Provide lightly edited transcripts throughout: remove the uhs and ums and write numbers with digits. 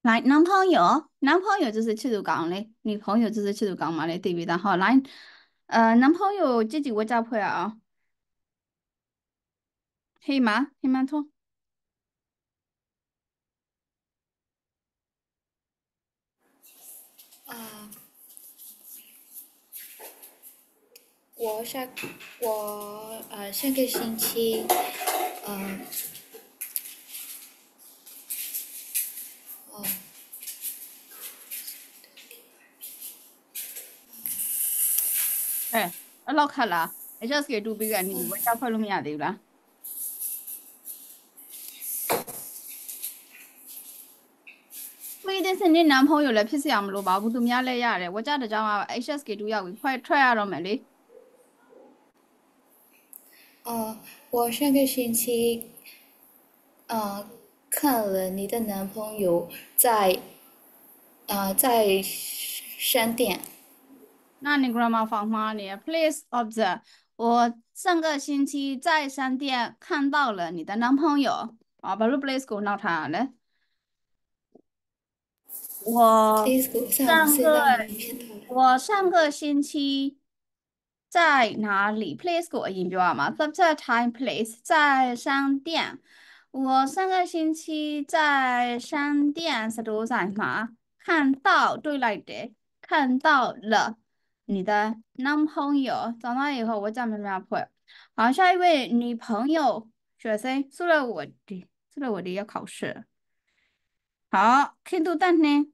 来，男朋友就是七度杠嘞，女朋友就是七度杠嘛嘞，对不对？好，来，男朋友这几个加配啊，黑马，黑马拖， 啊，我下上个星期，呃，哦， 哎，老卡啦，HSK 都比个你，我加配了没呀？对啦，没得是你男朋友来 PCR 么咯吧？不都免来呀嘞？我家的讲话 HSK 都要快 try 下了没嘞？ 哦，我上个星期呃看了你的男朋友在商店。 那你干嘛放吗你？Please observe，我上个星期在商店看到了你的男朋友啊，不是 Please 给我闹他了。我 Facebook 上上个是让你骗到的。 我上个星期在哪里？Place 给我音标嘛？在 time place 在商店。我上个星期在商店是多在哪？看到，对来的，看到了你的男朋友。长大以后我讲没有会。好，下一位女朋友学生，说了我的要考试。好，看到蛋呢？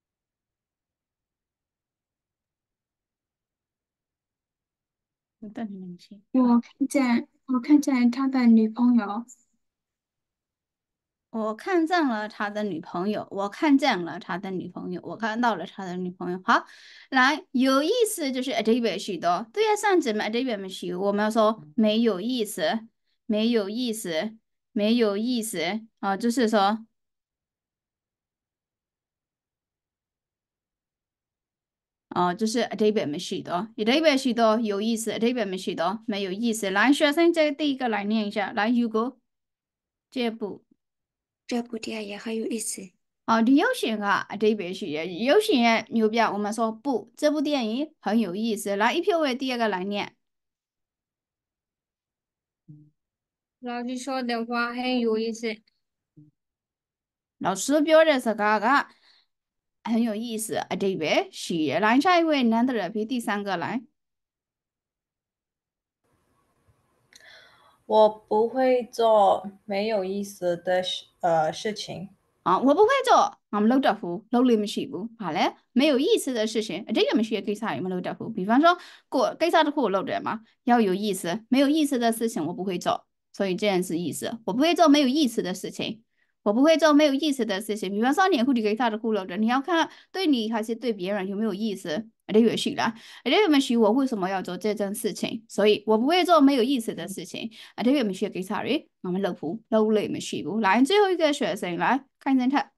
蛋很明显。 我看见他的女朋友。 我看见了他的女朋友，我看见了他的女朋友，我看到了他的女朋友。好，来，有意思就是 a d v e r 许多，对呀，上节目 a d v e r 没许，我们要说没有意思，没有意思，没有意思啊，就是说就是 a d v e r 没许多 a d v e r 许多有意思 a d v e r 没许多没有意思。来，学生这第一个来念一下，来，Hugo，这部。 这部电影很有意思。 哦，你有选啊，这边是有选牛逼啊！我们说不，这部电影很有意思。来，一票为第二个来念。 老师说的话很有意思。 老师表的是嘎嘎，很有意思啊。这边是来下一位男的人比第三个来。 我不会做没有意思的事情。 啊，我不会做，我们漏着户，漏里面是不？好嘞，没有意思的事情，这个没学给啥？有没有漏着户？比方说，过给啥的户漏着嘛？要有意思，没有意思的事情我不会做，所以这样是意思。我不会做没有意思的事情，我不会做没有意思的事情。比方说，你户里给啥的户漏着，你要看对你还是对别人有没有意思，这个是啦。这个没学我为什么要做这件事情，所以我不会做没有意思的事情。这个没学给啥人？我们漏户漏了没学不？来，最后一个学生来看一下他。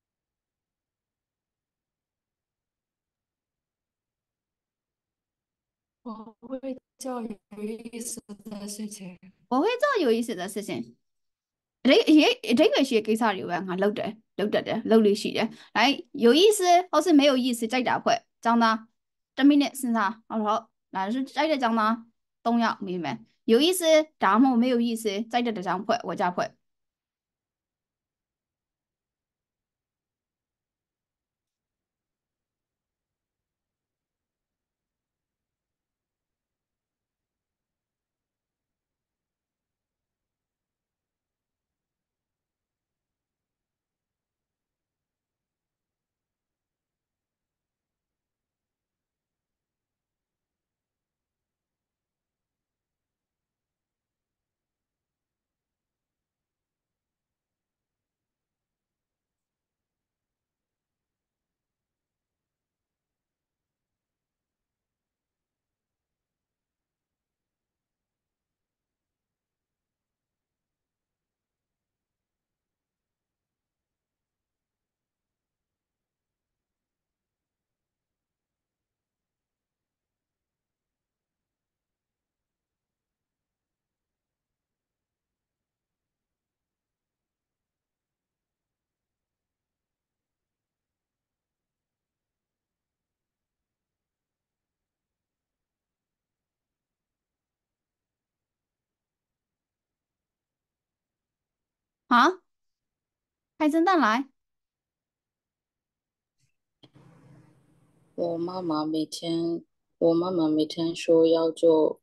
我会做有意思的事情。 我会做有意思的事情。这个是给啥有关啊？漏的是的。来，有意思或是没有意思，再答会。讲呢？这明年是啥？好，那是再的讲呢？东亚明白？有意思，答么没有意思，再的讲会，我加会。 好，开侦探来。 我妈妈每天，我妈妈每天说要做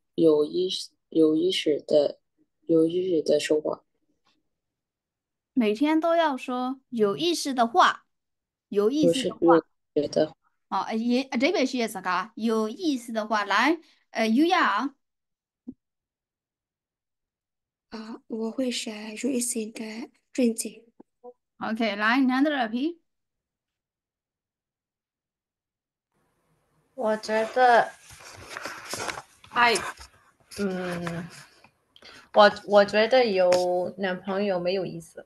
有意识的说话， 每天都要说有意思的话，有意不思的话。 是觉得哦，这边是啥个？有意思的话，来，优雅。 我会写有意思的传记。 OK，来，你看到这批。 我觉得爱，嗯，我觉得有男朋友没有意思。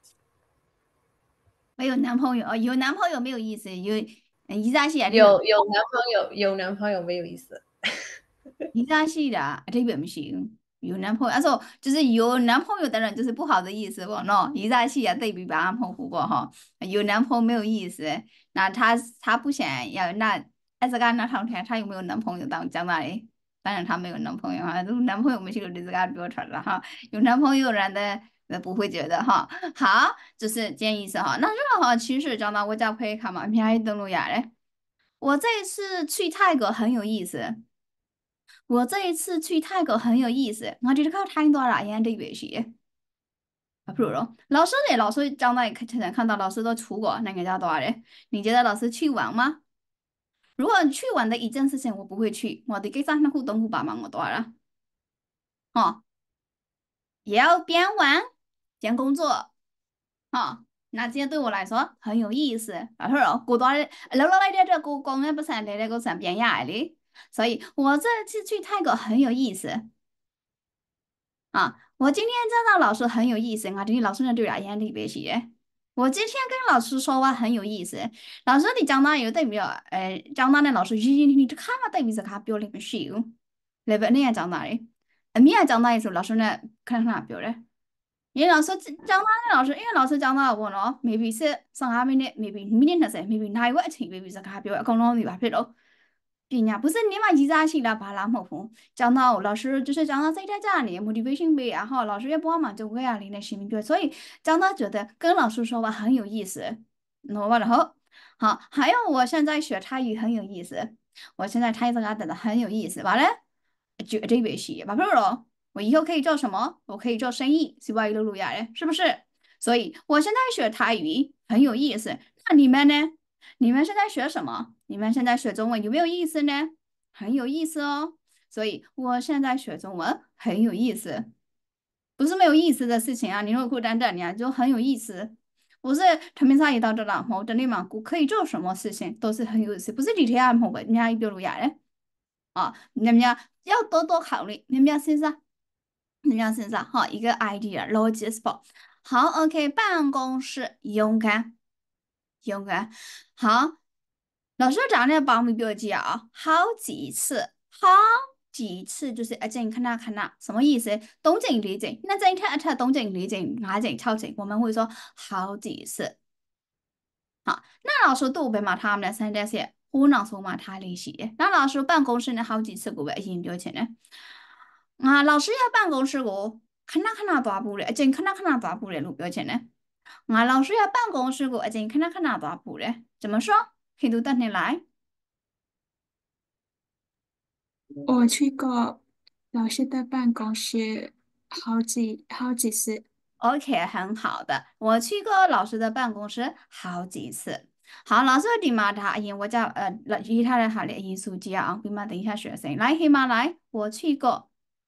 没有男朋友，有男朋友没有意思，伊扎西啊，这边有男朋友没有意思。 伊扎西的这边不行。有男朋友，说就是有男朋友的人就是不好的意思不喏，伊扎西啊对比把俺澎湖过哈，有男朋友没有意思，那他不想要那艾斯干那趟天他有没有男朋友当讲哪里？当然他没有男朋友哈，如果男朋友没去就这个标准了哈，有男朋友人的不会觉得哈。好，就是这意思哈。那这个哈，其实讲到我家可以看嘛，偏爱登录呀嘞。我这一次去泰国很有意思。我这一次去泰国很有意思，我就是靠太多了眼的乐习。啊，不如说，老师呢？老师讲到看到老师都出国，那个叫多少嘞？你觉得老师去玩吗？如果去玩的一件事情，我不会去。我的给上那互动互帮忙我多少了？哦，也要边玩边工作。哦，那这对我来说很有意思。然后哦，过段老老来点这过公也不算来个算变压的，所以我这次去泰国很有意思。啊，我今天见到老师很有意思，我今天老师呢对我眼里边去。我今天跟老师说话很有意思，老师你讲到有代表，讲到呢老师你这看嘛代表是看表里面是有，来不你也讲到的，你也讲到的时候老师呢看看表嘞，因为老师讲到呢老师，因为老师讲到我呢，maybe 是上下面的，maybe 明天的噻，maybe 哪一个情，maybe 是看表，讲到对吧？表。对呀，不是你嘛？一早起来把那么疯，讲到老师就是讲到在家里 motivation 背啊，哈，老师也帮忙就会啊，你那心里边，所以讲到觉得跟老师说话很有意思。那完了后，好，还有我现在学泰语很有意思，我现在泰语讲的很有意思，完了，就这边是，完了，我以后可以做什么？我可以做生意，是吧？一路路亚的，是不是？所以我现在学泰语很有意思。那你们呢？你们现在学什么？你们现在学中文有没有意思呢？很有意思哦。所以我现在学中文很有意思，不是没有意思的事情啊。你如果孤单着，你啊就很有意思。不是陈明沙一到这了，我真的嘛，我可以做什么事情都是很有意思，不是几天安排的，人家一表路亚的啊，人家要多多考虑，人家身上，人家身上哈一个 idea logical。好，OK，办公室勇敢。勇敢。好，老师讲那保密标记啊，好几次，好几次就是一阵看那，什么意思？东景离景，那这一看东景离景，哪景超景？我们会说好几次。好，那老师都被骂他们的三代些，我能说骂他那些。那老师办公室呢，好几次过来研究钱呢。啊，老师要办公室过，看那大步嘞，一阵看那大步嘞，路标钱呢。啊，老师要办公室过，一阵看那大步嘞，怎么说？可以读等你来。 我去过老师的办公室好几次。 OK，很好的，我去过老师的办公室好几次。好，老师的嘛他，我叫以他的好的艺术家啊，比嘛等一下学生来，黑马来，我去过。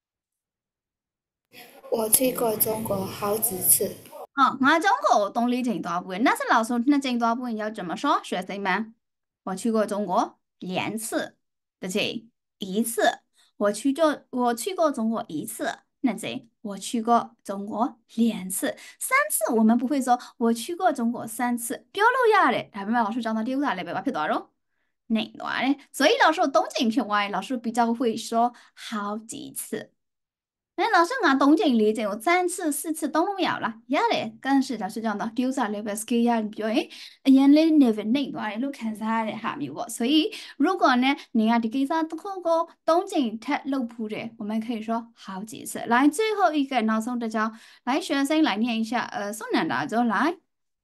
我去过中国好几次。 我中国动力整多部分，但是老师那整多部分要怎么说？学生们，我去过中国2次，对不对？一次，我去过中国一次，那这我去过中国2次、3次，我们不会说我去过中国3次，丢了呀嘞，还没老师讲到丢下来，别把屁多少。那段嘞，所以老师东京去玩，老师比较会说好几次。 那老师我东京理解我3次4次都没有了，也嘞，但是老师讲到丢啥 level skill 呀，表演眼泪 never 那段路看啥的哈密我，所以如果呢你要的给啥都看过东京太路谱的，我们可以说好几次。来，最后一个脑送的叫来学生来念一下，宋南大就来。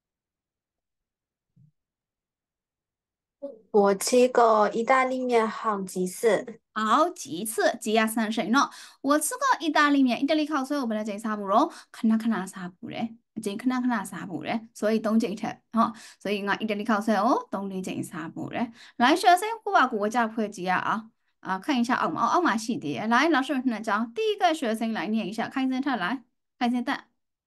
我去过意大利面好几次。 好几次，几亚三省呢？我吃过意大利面，意大利烤所以我本来在沙布咯，看沙布嘞，真看沙布嘞，所以东京吃哈，所以我意大利烤所以哦，东里真沙布嘞。来，学生把国家会几亚看一下奥马系的。来，老师那讲，第一个学生来念一下，看一下他来，看一下蛋。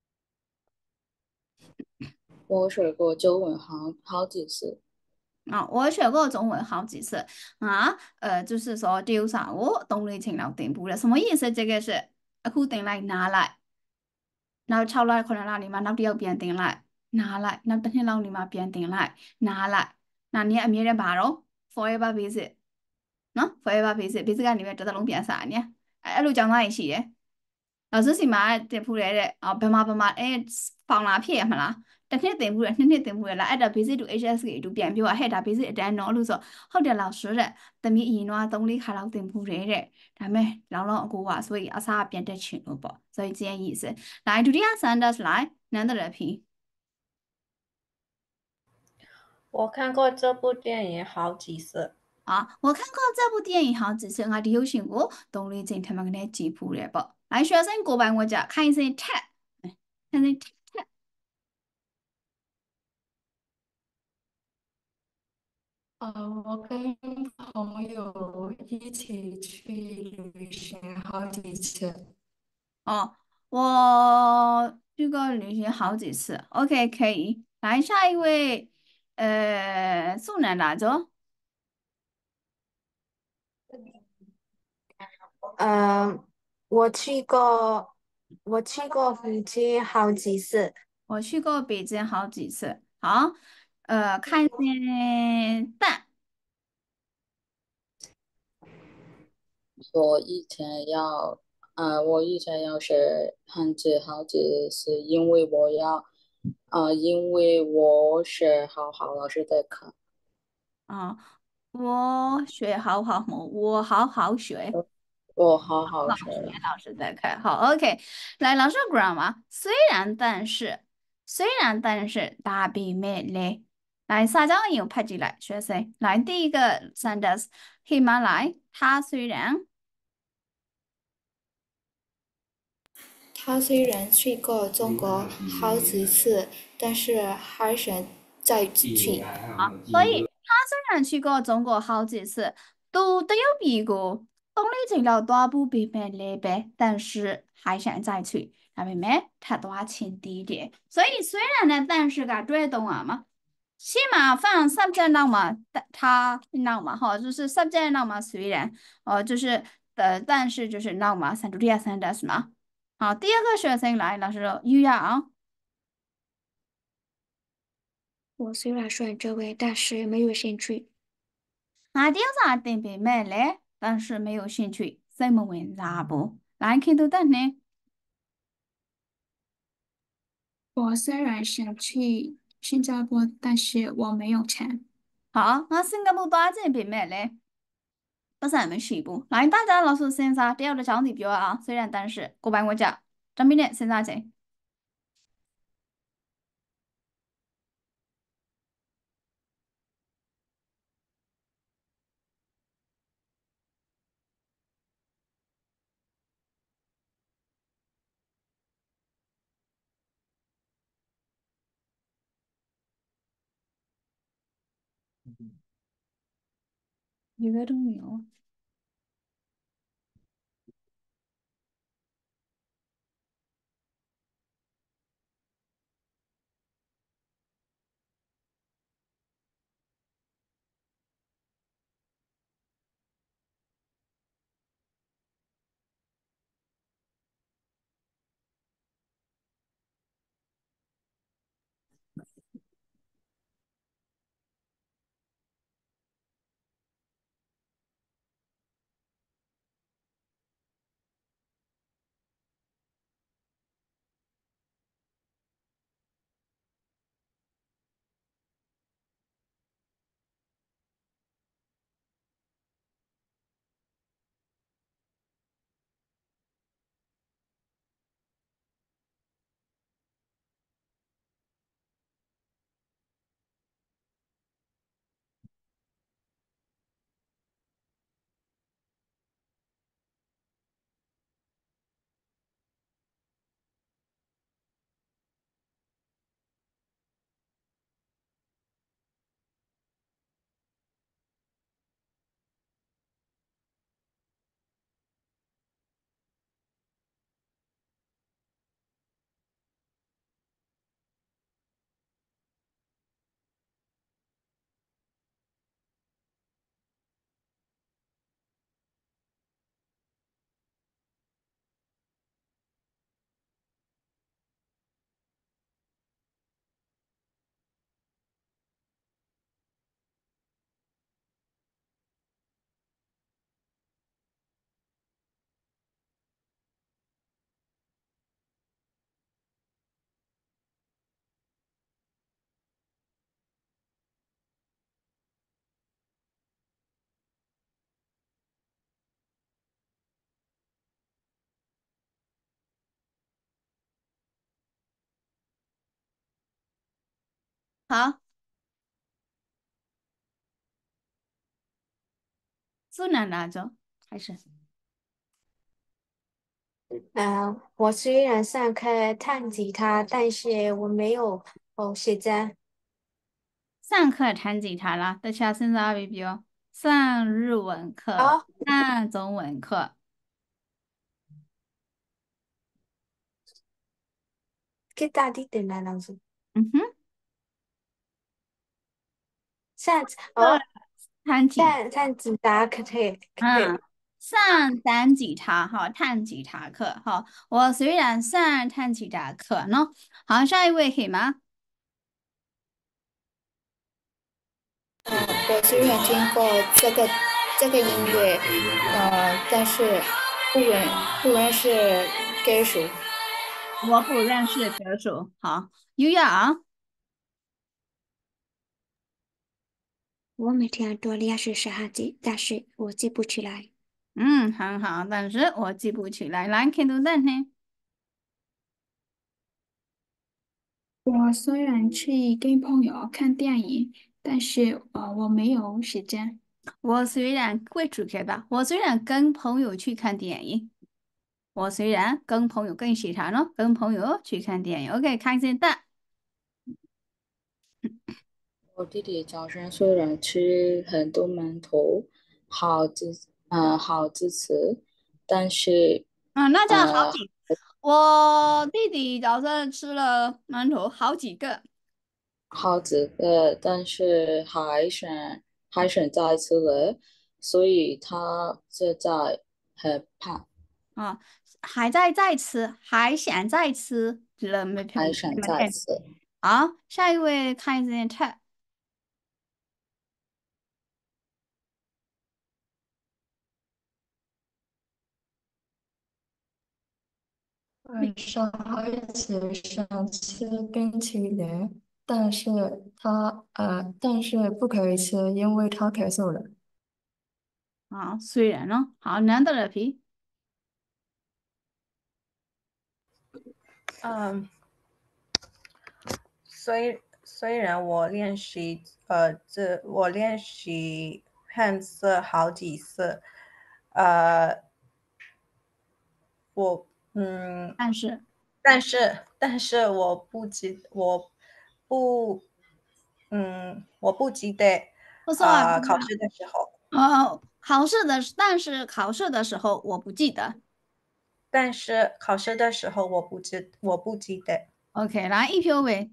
我学过中文好几次。 我学过中文好几次就是说丢啥我动力勤劳进步了，什么意思？这个是固定来拿来，然后抄来可能让你嘛，然后第二遍定来拿来，然后等天让你嘛变定来拿来，那你也没人把咯，forever busy，forever busy 个里面知道弄变啥呢？哎，路讲那一些。老师是嘛店铺来的白嘛放那片嘛啦，但天店铺的天天店铺的啦，哎，这 busy 就 HS 就变表啊，嘿，这 busy 在弄路说，好的老师的，等于一诺动力开到店铺来的，他们让过啊，所以啊啥变得清楚不？所以这样意思。来，就这样三的来，难得的评我看过这部电影好几次。 我看过这部电影好几次，我流行过动力警他们给他吉普的不？来，学生过半我讲看一声 t 看一声 t。 我跟朋友一起去旅行好几次。 哦，我去过旅行好几次，OK，可以。来下一位，宋南大走。 嗯，我去过，我去过福建好几次。 我去过北京好几次。好，看见蛋。 我以前要，我以前要学汉字好几次，因为我是好老师的课。 啊、我学好好么？我好好学。 我好老师， 学了。 老师在看，好，OK，来，老师 grammar，虽然但是大比美嘞，来，撒娇也有拍进来，学生，来，第一个 sentence，黑马来，他虽然他虽然去过中国好几次，但是还想再去。 所以他虽然去过中国好几次，都有比过东里进了大部比美嘞呗，但是还想再去，那妹妹他多钱低点，所以虽然呢，但是个对动啊嘛。起码放 subject now 嘛，但它 now 嘛，哈，就是 subject now 嘛，虽然，就是但是就是 now 嘛，三 to 第二三 does 嘛。好，第二个学生来，老师说预要啊， 我虽然喜欢这位，但是没有兴趣。 那第二啥定别买嘞，但是没有兴趣，怎么问啥不？来看到等呢？ 我虽然想去新加坡，但是我没有钱。 好，那新加坡多少钱别买嘞？不是俺们西部，来大家老师先啥？第二个讲题表啊，虽然但是，过半我讲，张明天先啥钱？一个都没有。 好，最难哪种？开始。 我虽然上课弹吉他，但是我没有时间。 上课弹吉他啦，大家现在比如上日文课、 哦， 上中文课。 给打的点来老师。 嗯哼， 上课哦， 弹吉， 弹吉他可以。 嗯，上弹吉他哈，弹吉他课哈。我虽然上弹吉他课呢，好，下一位可以吗？ 我虽然听过这个音乐，但是不认识歌手。 我不认识歌手。好，优雅啊， 我每天都练习十哈字，但是我记不起来。 嗯，很好，但是我记不起来。来，看读蛋呢？ 我虽然去跟朋友看电影，但是我没有时间。 我虽然会主开吧，我虽然跟朋友去看电影，我虽然跟朋友跟谁谈呢？跟朋友去看电影。OK，看现在。 我弟弟早上虽然吃很多馒头，好支持，但是嗯，那这样好呃几。我弟弟早上吃了馒头好几个好几个，但是还想再吃了，所以他现在很胖， 啊，还在再吃，还想再吃，了没还想没看。 再吃。 好，下一位看一下 chat。 小孩子想吃冰淇淋，但是不可以吃，因为他咳嗽了。 啊，虽然呢，好难得的题。 嗯，虽然我练习汉字好几次，呃，我但是但是不我不记得不说啊，不说啊。 考试的时候， 考试的，但是考试的时候我不记得。 但是考试的时候我不记得。 OK，来一票位，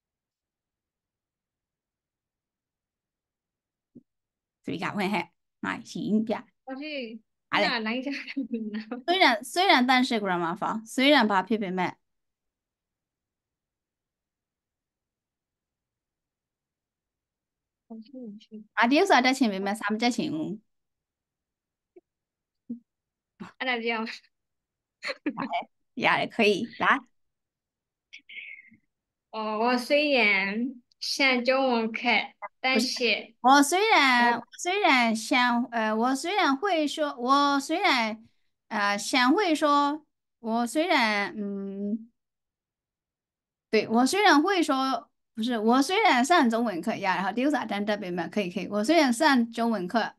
最佳问题，来行吧。 我去， 好嘞， 那来一下。 虽然但是 grammar 方，虽然把撇撇麦，啊，第二个在前面麦，三在前面， 那这样， 也可以来。 我虽然上中文课， 不是， 但是我虽然想，我虽然会说，我虽然想会说，我虽然对，我虽然会说，不是，我虽然上中文课呀，然后第二个站这边嘛，可以可以，我虽然上中文课，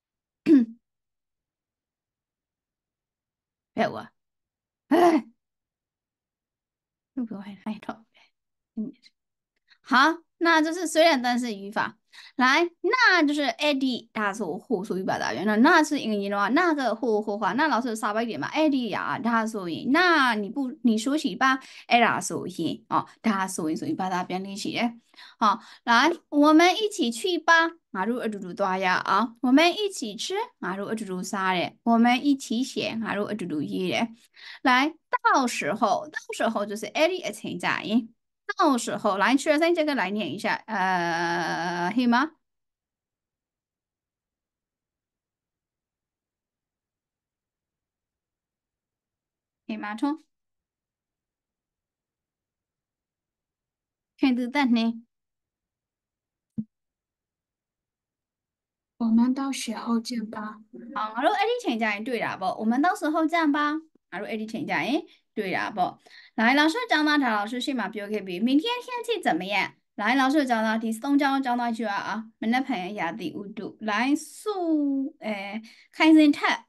别我，哎，又给我还头，好，那这是虽然但是语法。来，那就是 AD，它是互数语表达元了。那是英语的话，那个互话，那老师稍微一点嘛，AD 呀，它属于。那你说起吧，AD 属于哦，它属于把它变成起来。好，来，我们一起去吧。马如二嘟嘟多呀啊，我们一起吃。马如二嘟嘟啥嘞？我们一起写。马如二嘟嘟一嘞。来，到时候就是 AD 存在。到时候来，学生这个来念一下，可以吗？可以吗？冲，看得到呢。 我们到时候见吧。 好，我说 AD 请假对了不？我们到时候这样吧。我说 AD 请假对了不？来，老师讲嘛，唐老师去嘛，BOKB，明天天气怎么样？ 来，老师教到第3章教到一句话啊，明天朋友压第5度，来速开心态。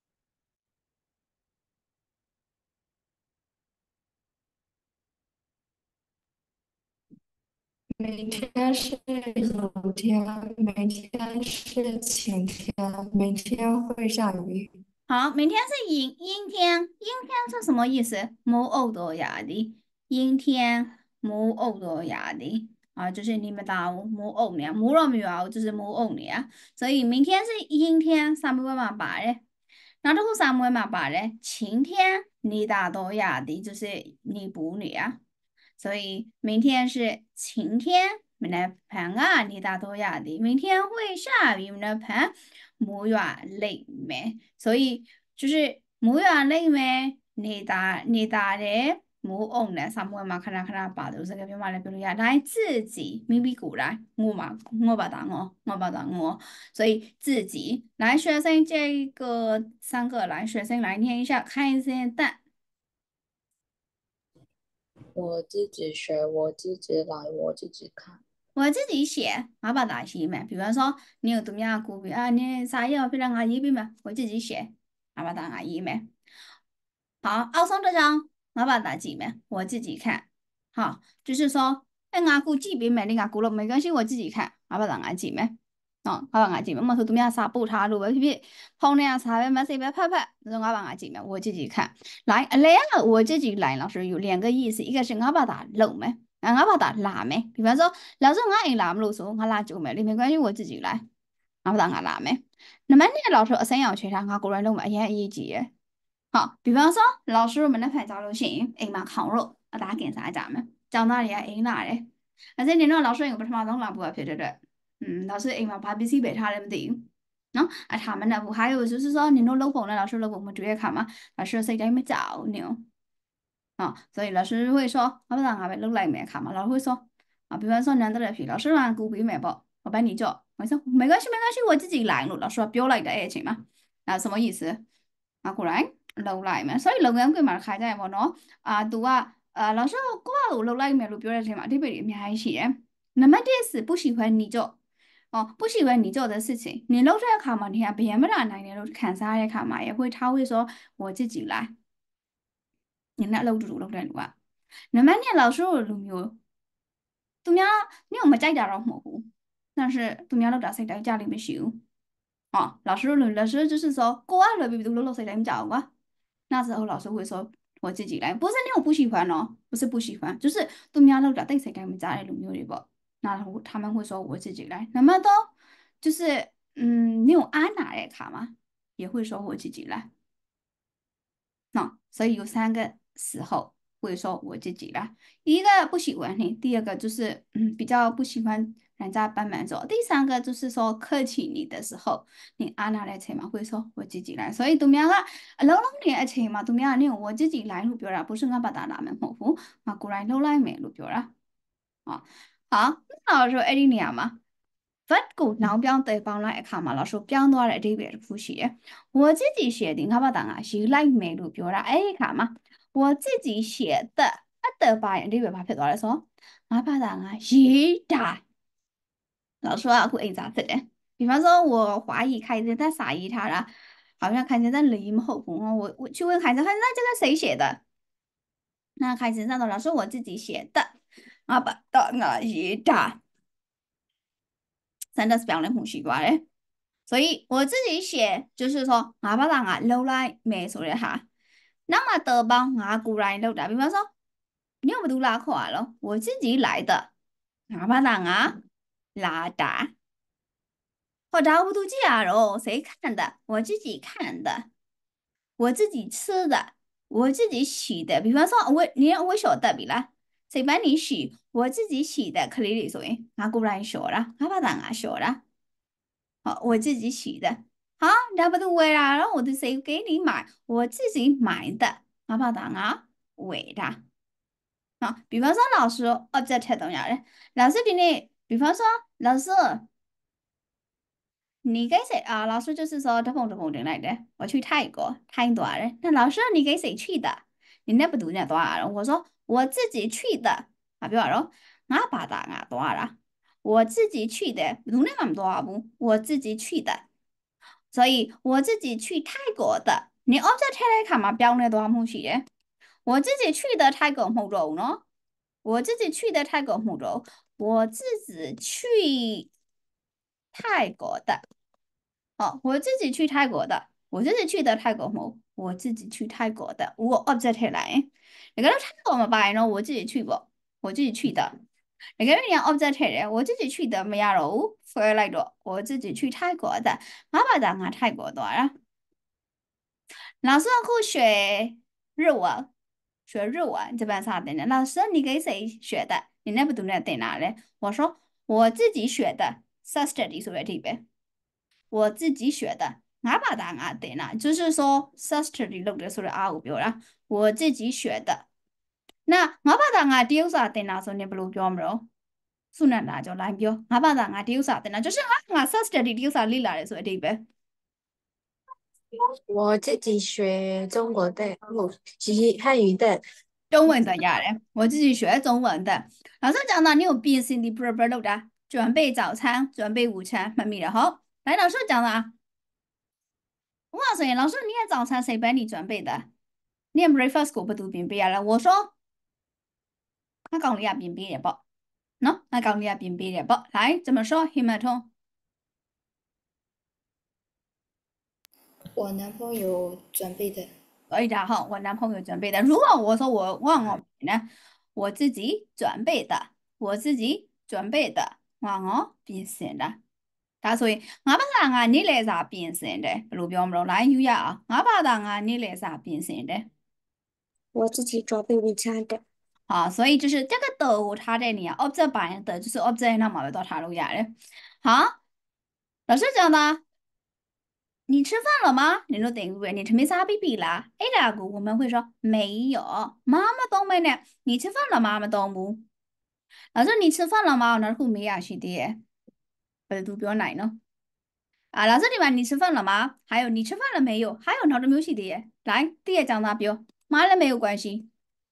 明天是有天，明天是晴天，明天会下雨。 好，明天是阴天，阴天是什么意思？冇欧多亚的，阴天冇欧多亚的啊，就是你们打冇欧呢，冇罗米亚就是冇欧呢，所以明天是阴天，三不嘛八嘞，那这个三不嘛八嘞，晴天你打多亚的就是你不呢啊，所以明天是晴天，明天盘啊你打多亚的，明天会下雨，明天盘。冇話力咩，所以就是冇話力咩，你打的冇用的，啥么嘛，看把都是个别嘛来，比如呀，来自己咪咪过来，我把答我，所以自己来学生这个3个来学生来念一下，看一下蛋。 我自己学，我自己来，我自己看。 我自己写，我把它写嘛。比方说，你有怎么样古笔啊？你啥要非让阿姨笔嘛？我自己写，我把它阿姨嘛。好，奥松这张我把它记嘛，我自己看。好，就是说，哎，阿姑记笔没？你阿姑了没关系，我自己看，我把它阿记嘛。哦，我把阿记嘛，我说怎么样啥不查路？我皮碰那样啥呗，嘛谁别拍拍，那我把阿记嘛，我自己看。来，我自己来，老师有2个意思，一个是我把它漏嘛。我把它拉没，比方说，老师我拉不路我拉就没，你没关系，我自己来，我把它拉没。那么呢，老师生要去他个人弄嘛，也一级。好，比方说，老师们的拍照路线，哎嘛烤肉，大家给啥咱们，讲哪里啊？哎哪里？而且你那老师有不他妈弄拉不撇着的，老师哎嘛把笔记本他们的。喏，啊，他们那不还有就是说，你弄老公的老师老公们注意看嘛，老师谁在没找你哦？啊，所以老师会说，我不让俺们录来没看嘛，老师会说，啊，比方说难得的题，老师让古笔没报，我帮你做，我说没关系，我自己来了，老师说表来的爱情嘛，啊，什么意思？啊，果然录来嘛，所以录音佢嘛开在冇喏，啊，读啊，老师过录来没录表来的嘛，这边里面还写，那么这是不喜欢你做。哦，不喜欢你做的事情，你录出来看嘛，你看别人让你录看啥也看嘛，他会说我自己来。你那lâu đủ lâu rồi đúng không? Nếu mà你老师录有，怎么样？你有没在家模糊？但是怎么样？老师在家里面修。哦，老师录，老师就是说，过啊了，比如老师在找我，那时候老师会说我自己来，不是你我不喜欢哦，不是不喜欢，就是怎么样？老师在谁家里家里录有的不？那他们会说我自己来，那么都就是你有安娜来卡吗？也会说我自己来。那所以有3个时候会说我自己啦，一个不喜欢你，第2个就是比较不喜欢人家帮忙做，第3个就是说客气你的时候，你按哪来钱嘛，会说我自己来，所以怎么样啊？老年的钱嘛，怎么样？你我自己来路标啦，不是我把它拿门模糊，嘛过来老来没路标啦，啊，好，那我说艾丽尼亚嘛。vật của não biểu tới bao lại khả mà là số biểu nó lại đây về复习，我自己写的，我把答案是来没路表啦，哎，看嘛，我自己写的，的把人这边把撇多来说，我把答案是的，老师啊，会咋子的？比方说，我怀疑开始在撒一他了，好像开始在离么后宫哦，我去问开始，那这个谁写的？那开始上头老师我自己写的，我把答案是的。真的是表人很奇怪的，所以我自己写就是说，我把答案留来没说的哈。那么的吧，我固然留的，比方说，你有没有拉垮了？我自己来的，我把答案拉的。我找不到家了，谁看的？我自己看的，我自己吃的，我自己洗的。比方说，我晓得比啦，谁帮你洗？我自己洗的，可以说，我固然说了，我把答案说了。好，我自己洗的。好，那不都为啦？然后我的谁给你买？我自己买的，好不好答啊？为的。好，比方说老师object 重要的，老师给你，比方说老师，你给谁啊？老师就是说他碰进来的，我去泰国，太多了。那老师你给谁去的？你那不读那多少？我说我自己去的，啊，比方说俺爸带俺多了，我自己去的，从来没多不，我自己去的，所以我自己去泰国的。你 object 来看嘛，标那多么些的，我自己去的泰国木州呢，我自己去的泰国木州，我自己去泰国的。哦，我自己去泰国的，我自己去的泰国冇，我自己去泰国的，我 object 来，你跟他泰国嘛白呢，我自己去过，我自己去的，你跟人家 object 的，我自己去的没呀喽，回来着，我自己去泰国的，妈妈在俺泰国多啊，老师去学日文，学日文这边啥的呢？老师你给谁学的？你那不读那在哪嘞？我说我自己学的 s u s t u d y 所谓这边。我自己学的，俺把它俺对了，就是说 sister 的录的说的啊，我表了，我自己学的。那俺把它俺丢啥对了，说你不录表没有？苏南那叫蓝表，俺把它俺丢啥对了，就是俺 sister 的丢啥里来的说对呗。 我自己学中国的，我学汉语的。 中文的呀嘞，我自己学中文的。老师讲到你有变性的不是录的，准备早餐，准备午餐，妈咪的好。来，老师讲了啊。我告诉你，老师，你的早餐谁帮你准备的？你 breakfast 我不都准备了？我说，我讲你也准备了不？喏，我讲你也准备了不？来，怎么说？黑马通。 我男朋友准备的。 可以的哈，我男朋友准备的。如果我说我忘了呢，我自己准备的，我自己准备的，忘了变成的。他所以，我把它按你来啥变成的？路标没有来有呀啊，我把它按你来啥变成的？ 我自己准备午餐的。 好，所以就是这个豆它在里啊，object 版的就是 object 那么到它路亚的。好，老师讲的，你吃饭了吗？你说等于问你吃没啥 BB 啦？哎，那个我们会说没有，妈妈懂没呢？你吃饭了，妈妈懂不？老师你吃饭了吗？那后没呀，兄弟，都表奶呢？啊，老师你问你吃饭了吗？还有你吃饭了没有？还有那都没有兄弟，来，第一讲哪表？妈了没有关系。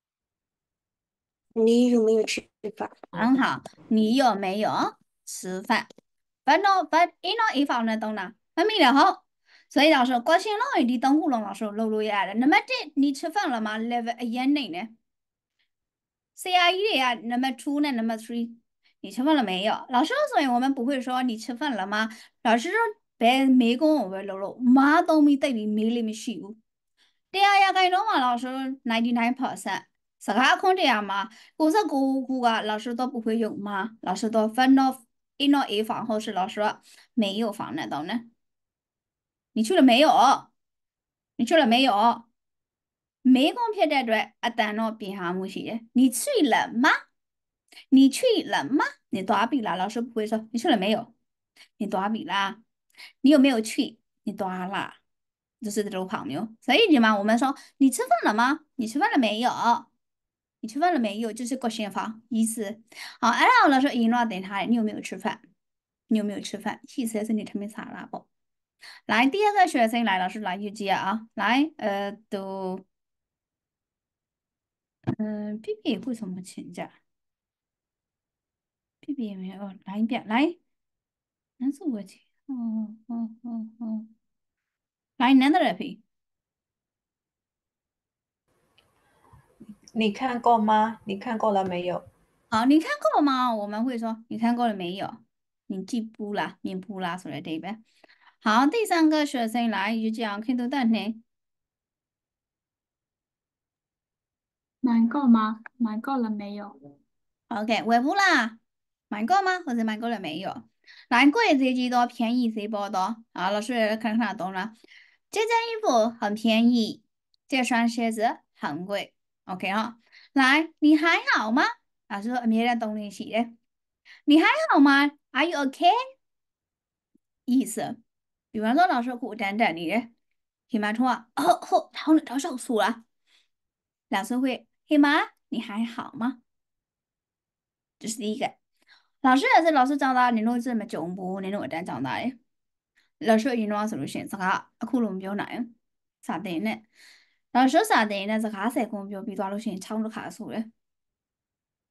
你有没有吃饭？ 很好，你有没有吃饭？反正一弄一放那东呢，那没了好。所以老师高兴了，你等呼隆老师露露眼了。那么这你吃饭了吗？Level 1内呢？CRE 的呀，那么 two 呢？那么 three，你吃饭了没有？老师所以我们不会说你吃饭了吗？老师说别没跟我们露露，妈都没对比没里面虚无。对呀呀，该弄嘛，老师99%。是他空这样吗？我说个啊，老师都不会用吗？老师都分到一弄一放后是老师说没有放那到呢？你去了没有？你去了没有？没公平的对啊，等到边下木些，你去了吗？你去了吗？你多少笔了？老师不会说你去了没有？你多少笔啦？你有没有去？你多少啦？就是这种朋友，所以嘛，我们说你吃饭了吗？你吃饭了没有？你吃饭了没有？就是个先法意思。好，然后老师一诺等他，你有没有吃饭？你有没有吃饭？意思是你吃没啥啦不？来，第二个学生来，老师来就接啊，来，都，B B 为什么请假？B B 也没有，来一遍，来，男生我请，来，男的来陪。 你看过吗？你看过了没有？ 好，你看过吗？我们会说你看过了没有？你记不啦？你不啦？说来对呗。好，第三个学生来就讲看到蛋呢。 买够吗？买够了没有？ OK，回复啦，买过吗？或者买过了没有？来，贵谁知道，便宜谁报道？啊，老师看看懂了。这件衣服很便宜，这双鞋子很贵。OK 哈，来，你还好吗？老师说没人懂你写的。你还好吗？Are you okay？意思，比方说老师苦等等你的，黑马说啊，他手术了。老师会，黑马，你还好吗？这是第一个。老师也是老师长大，你弄这么进步，你弄蛋长大的。老师一弄 solution，这个窟窿标难，啥的呢？老师啥的呢？这个才公标比多少钱？差不多卡数的。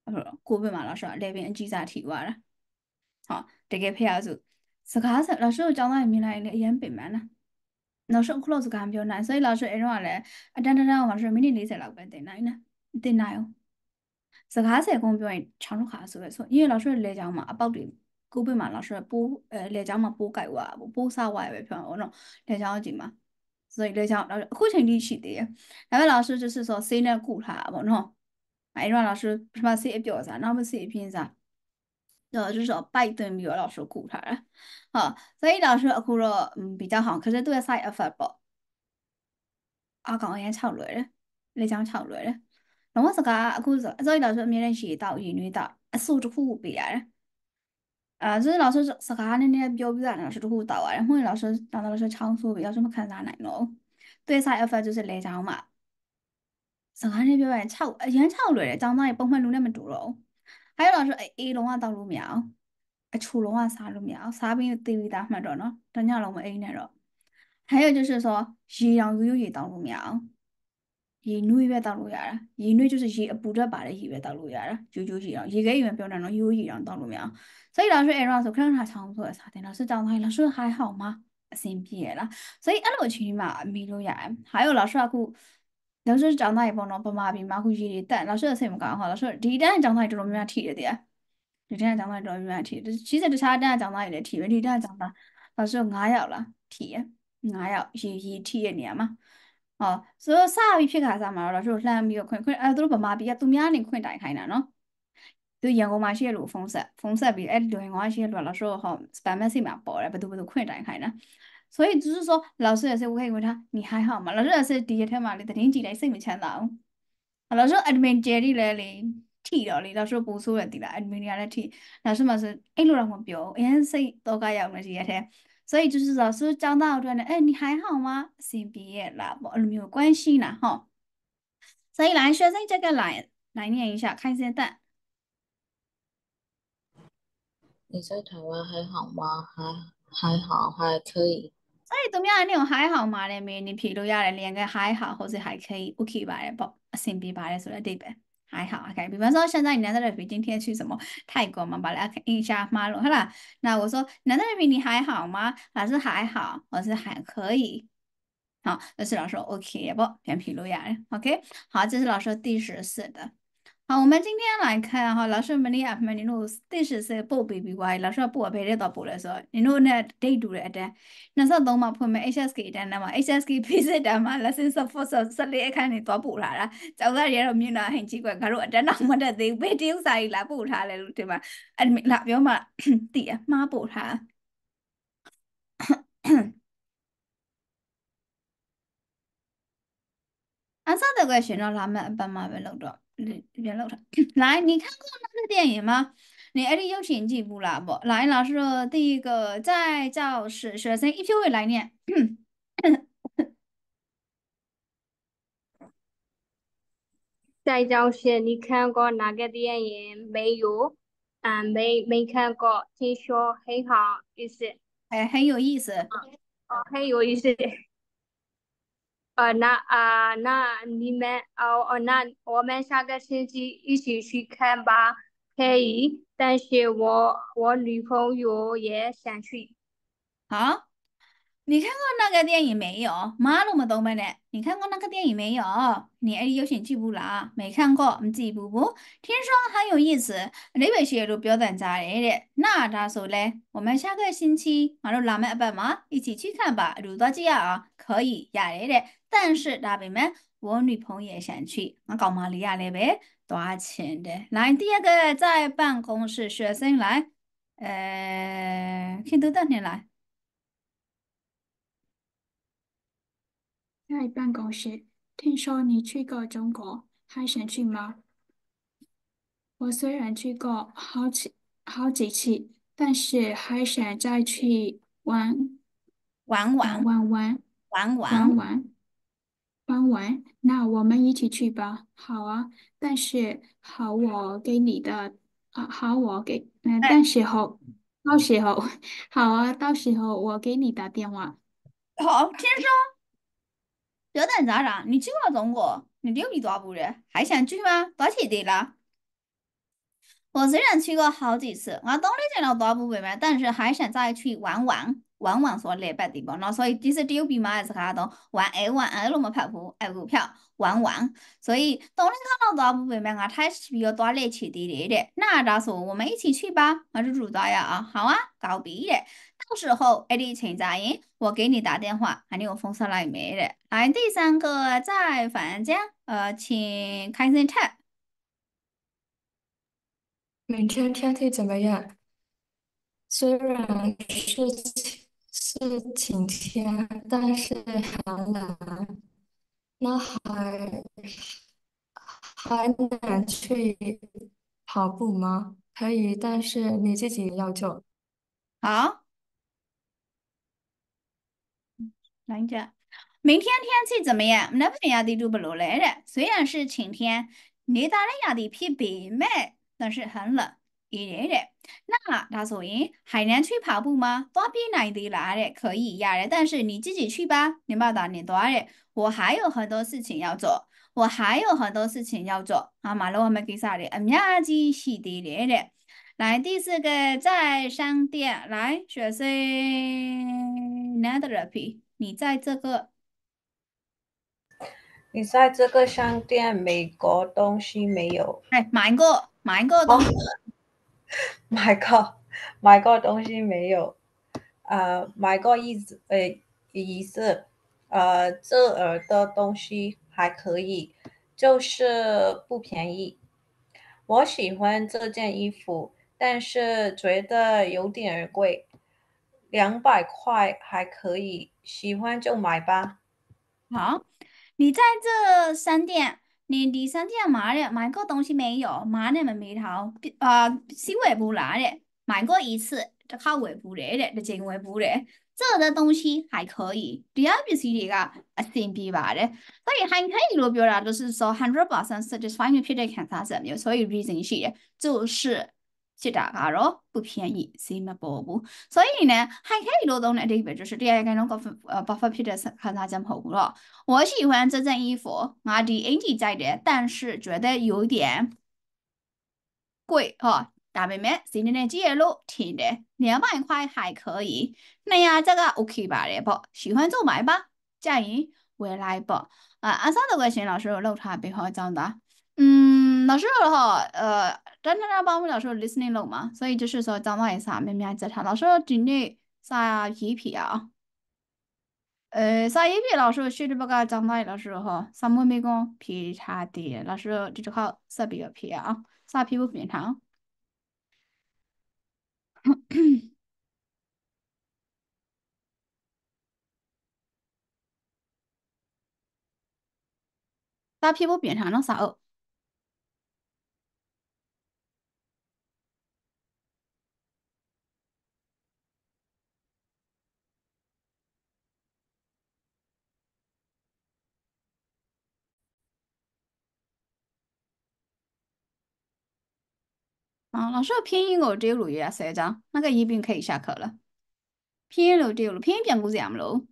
ကိုဗစ်မှာ老师လေပင်အကြီးစားထိသွားတာဟောတကယ်ဖေရဆိုစကားဆက်老师ကိုကျောင်းသားမြင်လိုက်ရင်လည်းအရင်ပင်ပန်းလား老师ခုလောက်စကားပြောနိုင်所以老师အဲ့တော့ကလည်းအတန်းတန်းအောင်老师မိနစ်40လောက်ပဲတင်နိုင်တယ်တင်နိုင်အောင်စကားဆယ်ကုန်းပြောရင်6လောက်ခါဆိုပဲဆို因为老师လေကျောင်းမှာအပေါက်တွေကိုဗစ်မှာ老师ပိုးလေကျောင်းမှာပိုးကြိုက်သွားတာပိုးစားသွားရပဲပြောအောင်နော်လေကျောင်းကြီးမှာ所以လေကျောင်းအခုချိန်ထိရှိသေးတယ်ဒါပေမဲ့老师就是说ဆေးနဲ့ကုထားတာပေါ့နော်အဲ့တော့老师ပထမဆေးအပြော့စားနောက်မှဆေးအပြင်းစား就是说拜登比我老师顾他了，好，所以老师顾了比较好，可是对 side effect 不，講嘢臭女咧，你講臭女咧，咁我自家顧咗，所以老師面人是到英語到，素質好比啊，所以老師自家那標準老師都好到啊，然後老師當老師唱數比較什麼看啥來咯，對 side effect 就是你講嘛，自家那標準臭，人臭女咧，講到也崩壞路那麼多咯。还有老师A လုံးဝတောက်လို့မရအောင်အချိုလုံးဝစားလို့မရအောင်စားပြီးတေးပြီးသားမှတ်တော့နော်တညလုံးမအိမ်နဲ့တော့还有就是说ရေရောင်ရိုးရိုးရေတောက်လို့မရအောင်ရေနွေးပဲတောက်လို့ရတာရေနွေး就是ရေအပူဓာတ်ပါတဲ့ရေပဲတောက်လို့ရတာရိုးရိုးရေရောင်ရေခဲရေပဲပြောနေတော့ရိုးရေရောင်တောက်လို့မရအောင်所以老师အဲ့တော့ဆိုခဏခဏချောင်းဆိုရစားတယ်老师ကြောင်းတိုင်း老师还好吗အဆင်ပြေရလား所以အဲ့လိုအချိန်မှာအမိလို့ရတယ်还有老师အခု老师长大也ပေါ့နော်ဗမာပြည်မှာအခုရေတွေတက်老师အစိတ်မကောင်းဟော老师ဒီတန်းကျောင်းသားတော်တော်များများထိတယ်တဲ့ဒီတန်းကျောင်းသားတော်တော်များများထိတယ်其实တခြားတန်းကျောင်းသားတွေလည်းထိပဲဒီတန်းကျောင်းသား老师9ယောက်လားထိရ9ယောက်ရေထိရဲ့နေရာမှာဟောဆိုတော့စပြီးဖြစ်ခါစားမှာတော့老师လှမ်းပြီးတော့ခွင့်သူတို့ဗမာပြည်ကသူများနေခွင့်တိုင်ခိုင်းတာနော်သူရန်ကုန်မှာရှိရလို့ဖုန်းဆက်ပြီးအဲ့ဒီလိုငါရှိရလို့老师ဟော spam message မှာပေါ်တယ်ဘယ်သူခွင့်တိုင်ခိုင်းတာ所以就是说，老师也是我可以问他，你还好吗？老师也是第一天嘛，你的年纪来谁没签到？老师 admin 接里来哩，提到哩，老师不说了的啦，admin 来提，老师嘛是一路让我表，也是多个样的这些天，所以就是老师讲到的呢，哎，你还好吗？先毕业了，没有关系啦，哈。所以来学生这个来念一下，看现在。 你在台湾还好吗？还好，还可以。 所以怎么样？那种还好嘛嘞？没你譬如要来练个还好，或者还可以，OK 吧？不，先别吧嘞，说的对呗，还好，OK。比方说现在你难道的比今天去什么泰国嘛？把来一下马路，好啦。那我说难道的比你还好吗？老师还好，我是还可以。好，这是老师 OK 不？偏譬如呀，OK。好，这是老师第14的。好，我们今天来看哈，老師問你啊，問你တို့14報 baby 話，老師報俾你到報嚟說，你တို့呢 date တူတဲ့အတန်း23မှာဖွင့်မဲ့ HSK တန်းမှာ HSK ဖိစစ်တန်းမှာ lesson support 14အခန်းနေတော့ပို့လာတာကျောင်းသားတွေကတော့မြင်တာဟင်ကြီးကွယ်ငါတို့အတန်းတော့မတက်သေးဘူးဘယ်တရုပ်စာကြီးလာပို့ထားလဲလို့ဒီမှာအဲ့လာပြောမှတည်ရမှားပို့ထား安萨的个选到他们爸妈别漏着，别漏着。来，你看过那个电影吗？你အဲ့ဒီရုပ်ရှင်ကြည့်ဘူးလားပေါ့来老师说第一个在教室学生一批会来念在教室你看过哪个电影？没有，没看过，听说很好意思， 哎很有意思很有意思。那你们那我们下个星期一起去看吧，可以，但是我女朋友也想去。 好你看过那个电影没有？马路么东北的，你看过那个电影没有？你အဲ့ဒီရုပ်ရှင်ကြည့်ဘူးလား没看过မကြည့်ဘူး不听说很有意思အဓိပ္ပာယ်ရှိရလို့ပြောတန်ကြတယ်တဲ့那ဒါဆိုလဲ我们下个星期ငါတို့လာမယ့်အပတ်မှာ一起去看吧အတူသွားကြည့်ရအောင်可以ရတယ်တဲ့但是ဒါပေမဲ့我女朋友也想去ငါကောင်မလေးရလည်းပဲသွားချင်တယ်来第二个在办公室学生来听读的你来在办公室，听说你去过中国，还想去吗？我虽然去过好几次，但是还想再去玩玩玩玩玩玩玩玩玩。那我们一起去吧。好啊，但是好，我给你的好，但是到时候好啊，到时候我给你打电话。 好听说有点咋长，你去过中国，你溜达多不的，还想去吗？多少钱的啦？ 我虽然去过好几次，我懂你讲了大部分嘛，但是还想再去玩玩，玩玩所列白地方。那所以第四丢比嘛也是卡懂玩玩那么拍股爱股票玩玩。所以懂你看到大部分嘛，我还是比较多猎奇的。那到时候我们一起去吧，我就主导呀啊，好啊，搞毕的。到时候一定请假音，我给你打电话，还有封上来没的。来，第三个在房间，请开声 chat。 明天天气怎么样？虽然是晴天，但是很冷。那还能去跑步吗？可以，但是你自己要做。 好。来着，明天天气怎么样？那边压的就不落来了。虽然是晴天，你大的压的偏北美，但是很冷一点点。那他说：“咦，还能去跑步吗？多比哪里来的？可以呀的，但是你自己去吧。你把打你多的，我还有很多事情要做，我还有很多事情要做。啊，马路我们给啥的？呀，子是的来的。来，第四个在商店，来，学生 Netherapy，你在这个你在这个商店美国东西没有？ 哎买过东西， 买过东西没有？买过一次，这儿的东西还可以，就是不便宜。我喜欢这件衣服，但是觉得有点贵，200块还可以，喜欢就买吧。 好，你在这商店，你第三店买过东西没有？买你们没淘，是尾部来的，买过一次，这靠尾部来的，这真尾部的，这的东西还可以，第二笔是这个新币吧的，所以还可以路表达就是说100% satisfy 撇的看啥子没有，所以 reason 是的就是这大家咯不便宜，是么不？所以呢，还可以劳动的这边就是第二个那个8%的看啥子好了。我喜欢这件衣服，我的 Andy 在的，但是觉得有点贵哈。大妹妹，今天的记录听的200块还可以，那呀这个 OK 吧的不？喜欢就买吧，佳怡回来不？阿三这个新老师漏差别好讲的，老师哈，真的帮我们老师 listening 漏嘛，所以就是说讲到一下，妹妹在他老师今天啥一批啊？啥一批老师学的不个讲到老师哈，啥么没讲批差的，老师这就好啥比个批啊？啥批不平常？啥批不平常？那啥哦？啊，老师拼音我这路也谁张？那个一边可以下课了。拼音路这路拼音变故这样喽。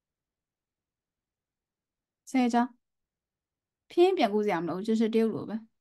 谁张？拼音变故这样喽，就是这路呗。